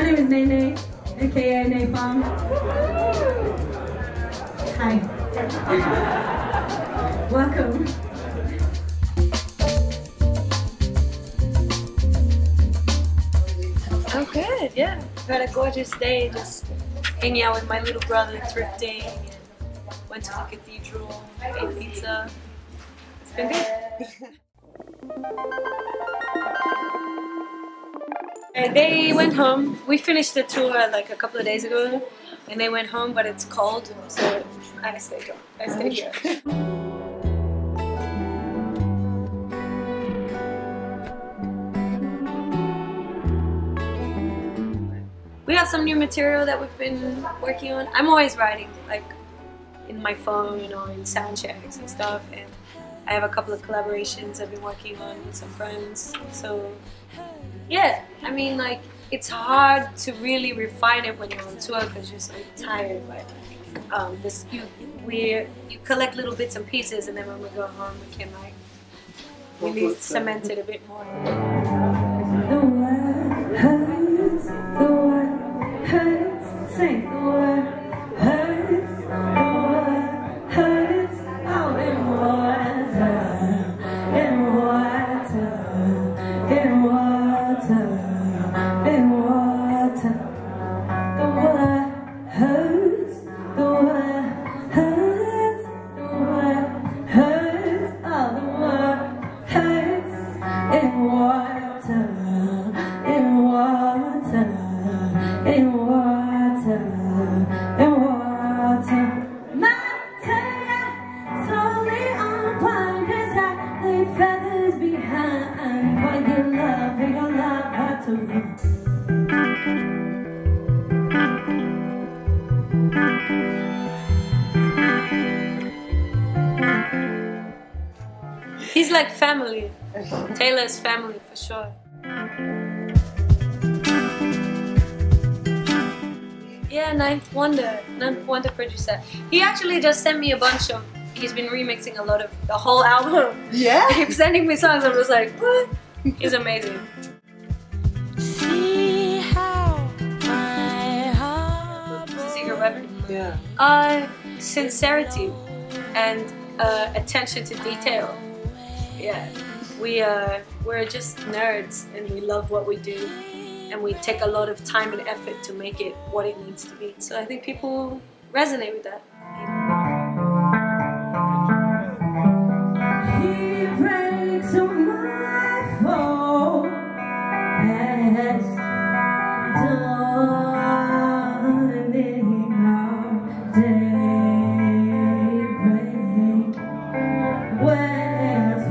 name is Nene, aka Napalm. Hi. Welcome. I'm good, yeah. I've had a gorgeous day, just hanging out with my little brother, thrifting, and went to the cathedral, ate pizza. It's been good. They went home. We finished the tour like a couple of days ago, and they went home, but it's cold, so I stayed here. We have some new material that we've been working on. I'm always writing, like in my phone or in sound checks and stuff, and I have a couple of collaborations I've been working on with some friends. So yeah, I mean, like, it's hard to really refine it when you're on tour because you're so tired, but you collect little bits and pieces, and then when we go home we can like really cement it a bit more. The word hurts, the word hurts, sing. The word hurts, the word hurts, out in water, in water, in water, in water. The word hurts, the word hurts, the word hurts, oh, the word hurts, in water, in water, in water, in water. Mountain, slowly unwind as I leave feathers behind. For your love had to run. He's like family. Taylor's family for sure. Yeah, Ninth Wonder producer. He actually just sent me a bunch of, he's been remixing a lot of the whole album. Yeah? He keeps sending me songs. I was like, what? He's amazing. See how my heart. It's a secret weapon? Yeah. Sincerity and attention to detail. Yeah, we're just nerds and we love what we do, and we take a lot of time and effort to make it what it needs to be. So I think people resonate with that. He breaks on my fall, yes, dawning of daybreak, where's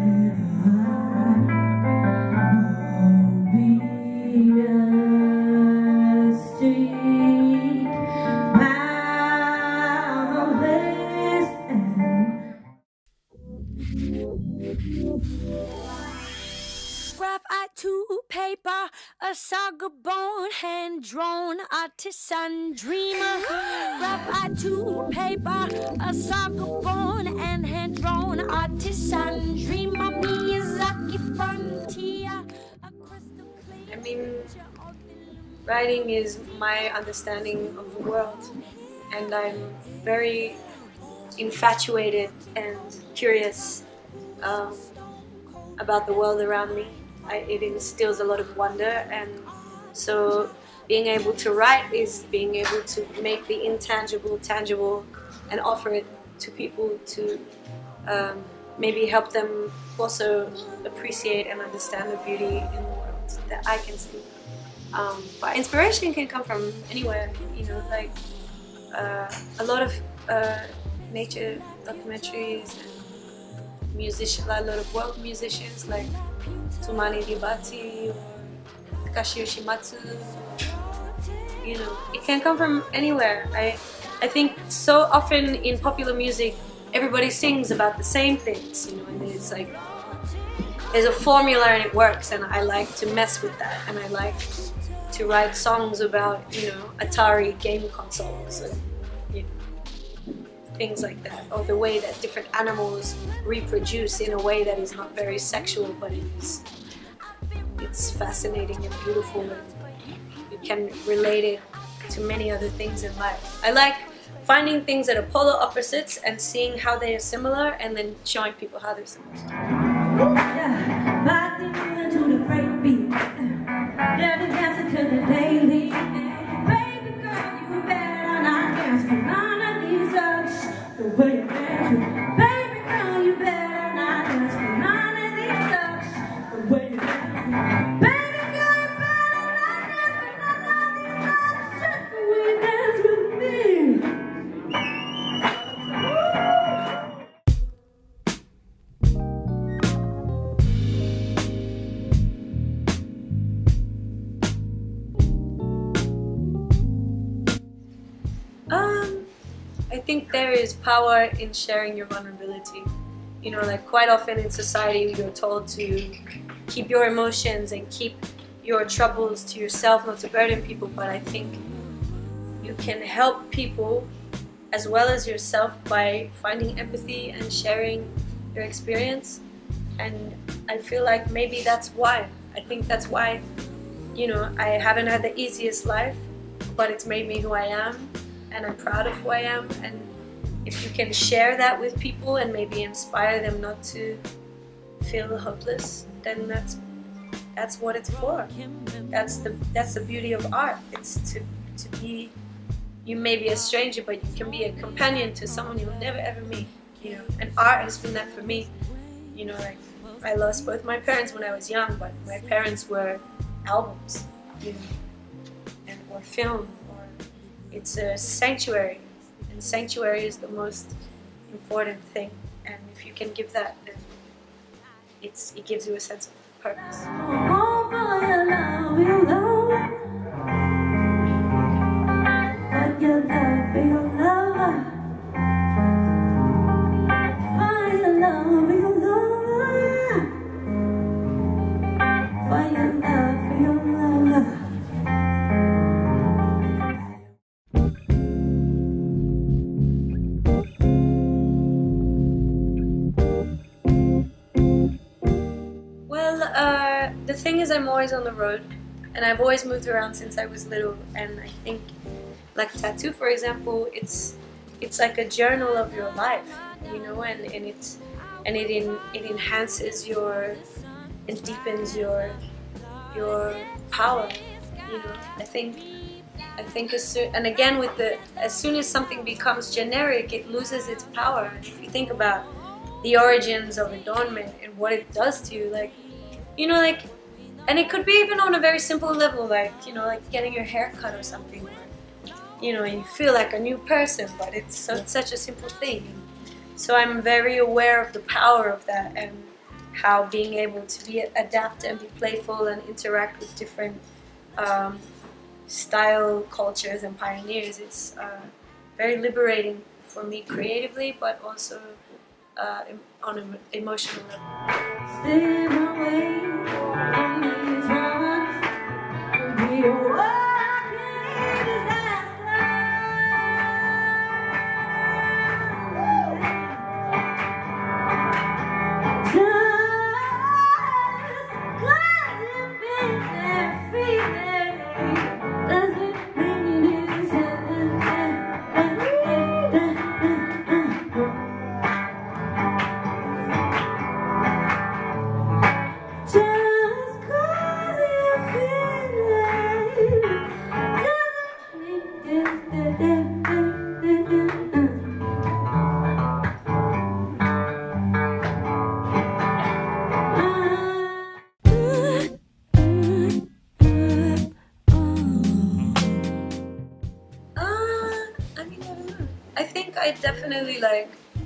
Graphite to paper, a saga born, hand drawn, artisan dreamer. Graphite to paper, a saga born, and hand drawn, artisan dreamer. Miyazaki frontier. I mean, writing is my understanding of the world, and I'm very infatuated and curious about the world around me. It instills a lot of wonder, and so being able to write is being able to make the intangible tangible and offer it to people to maybe help them also appreciate and understand the beauty in the world that I can see. But inspiration can come from anywhere, you know, like a lot of nature documentaries and a lot of world musicians like Tumani Dibati or Takashi Yoshimatsu. You know, it can come from anywhere. I think so often in popular music, everybody sings about the same things, you know, and it's like there's a formula and it works, and I like to mess with that, and I like to write songs about, you know, Atari game consoles and, you know, things like that, or the way that different animals reproduce in a way that is not very sexual, but it's fascinating and beautiful and you can relate it to many other things in life. I like finding things that are polar opposites and seeing how they are similar, and then showing people how they're similar. Yeah, body to the breakbeat, dirty dancing to the daily. Baby girl, you better not dance for none of these others. The way you dance, baby girl, you better not dance for none of these others. The way you dance, baby girl, you better not dance for none of these others. Just the way you dance with me. I think there is power in sharing your vulnerability. You know, like quite often in society you're told to keep your emotions and keep your troubles to yourself, not to burden people, but I think you can help people as well as yourself by finding empathy and sharing your experience. And I feel like maybe that's why. I think that's why, you know, I haven't had the easiest life, but it's made me who I am. And I'm proud of who I am, and if you can share that with people and maybe inspire them not to feel hopeless, then that's what it's for. That's the beauty of art. It's to be, you may be a stranger, but you can be a companion to someone you'll never ever meet. You know, and art has been that for me. You know, like I lost both my parents when I was young, but my parents were albums, you know, and or film. It's a sanctuary, and sanctuary is the most important thing. And if you can give that, then it gives you a sense of purpose. Oh, for your love, your love. For your love, your love. For your love, your love. For your love, your love. The thing is, I'm always on the road, and I've always moved around since I was little, and I think, like tattoo for example, it's like a journal of your life, you know, and it enhances your, it deepens your power, you know. I think and again with as soon as something becomes generic, it loses its power. And if you think about the origins of adornment and what it does to you, like, you know, like, and it could be even on a very simple level, like, you know, like getting your hair cut or something, or, you know, you feel like a new person, but it's such a simple thing. So I'm very aware of the power of that, and how being able to adapt and be playful and interact with different style, cultures and pioneers, it's very liberating for me creatively, but also on an emotional level. Stay away from these rocks and be a walking disaster. Just glad you've been there, feeling doesn't mean you deserve it. I definitely like,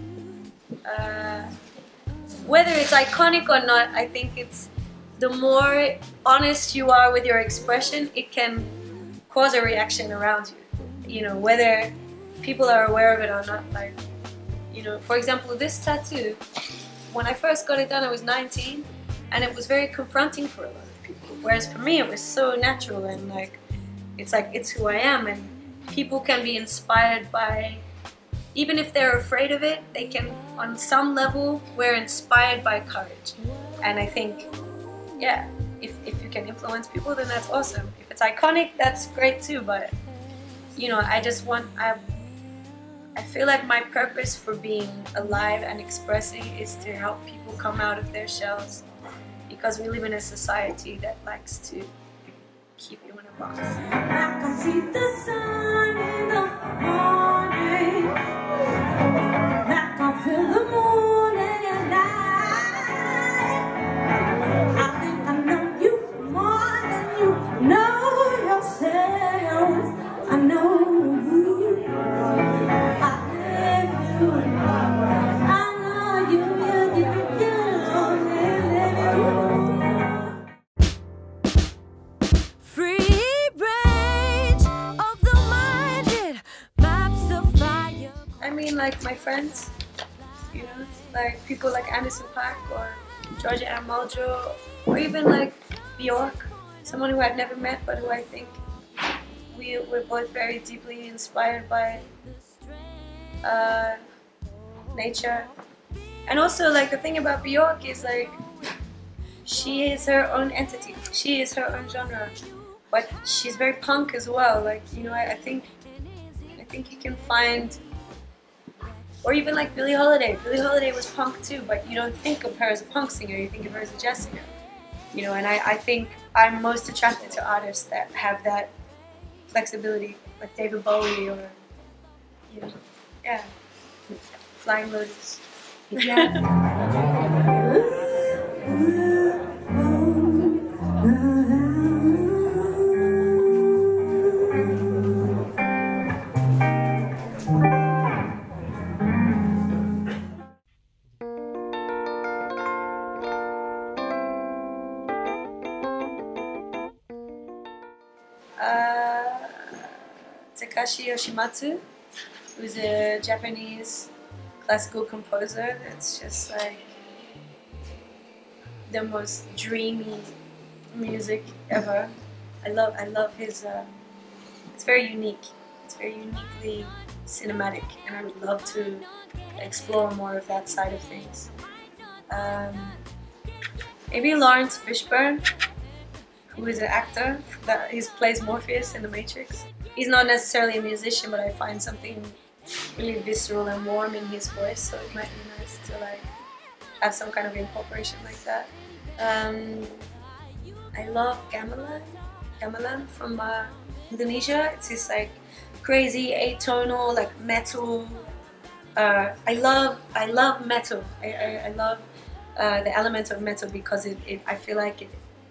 whether it's iconic or not, I think it's the more honest you are with your expression, it can cause a reaction around you. You know, whether people are aware of it or not. Like, you know, for example, this tattoo, when I first got it done, I was 19, and it was very confronting for a lot of people. Whereas for me, it was so natural, and like it's who I am, and people can be inspired by. Even if they're afraid of it, they can, on some level, we're inspired by courage. And I think, yeah, if you can influence people, then that's awesome. If it's iconic, that's great too, but you know, I feel like my purpose for being alive and expressing is to help people come out of their shells, because we live in a society that likes to keep you in a box. I can see the sun in the morning, I can feel the morning light. I think I know you more than you know yourself. I know you, I live you, I know you, Free range of the minded maps the fire. I mean, like my friends, you know, like people like Anderson .Paak or Georgia and Muldrow, or even like Bjork, someone who I've never met but who I think we're both very deeply inspired by nature. And also, like, the thing about Bjork is, like, she is her own entity, she is her own genre, but she's very punk as well. Like, you know, I think you can find, or even like Billie Holiday. Billie Holiday was punk too, but you don't think of her as a punk singer, you think of her as a jazz singer. You know, and I think I'm most attracted to artists that have that flexibility, like David Bowie or, you know, yeah, Flying Lotus. Takashi Yoshimatsu, who's a Japanese classical composer that's just like the most dreamy music ever. I love his, it's very unique, it's very uniquely cinematic, and I would love to explore more of that side of things. Maybe Lawrence Fishburne, who is an actor that plays Morpheus in The Matrix. He's not necessarily a musician, but I find something really visceral and warm in his voice, so it might be nice to like have some kind of incorporation like that. I love gamelan from Indonesia. It's this like crazy atonal, like metal. I love metal. I love the element of metal because I feel like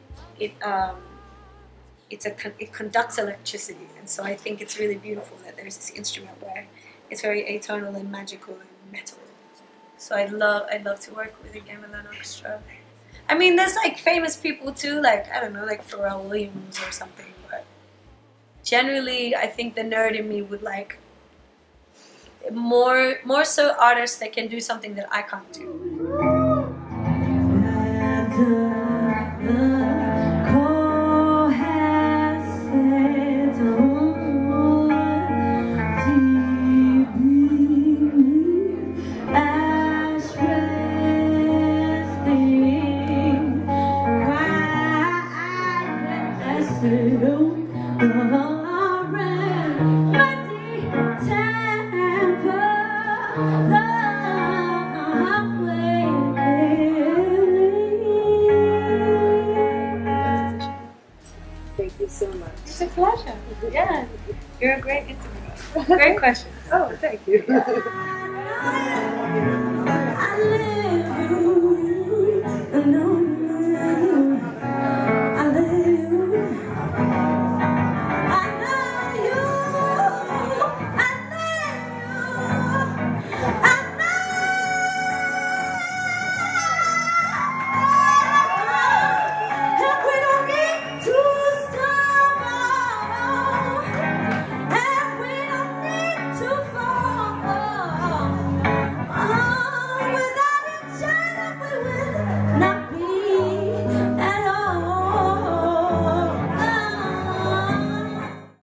it conducts electricity, and so I think it's really beautiful that there's this instrument where it's very atonal and magical and metal. So I'd love to work with a gamelan orchestra. I mean, there's like famous people too, like I don't know, like Pharrell Williams or something. But generally, I think the nerd in me would like more so artists that can do something that I can't do. Thank you so much. It's a pleasure. Yeah, you're a great interviewer. Great questions. Oh, thank you. I live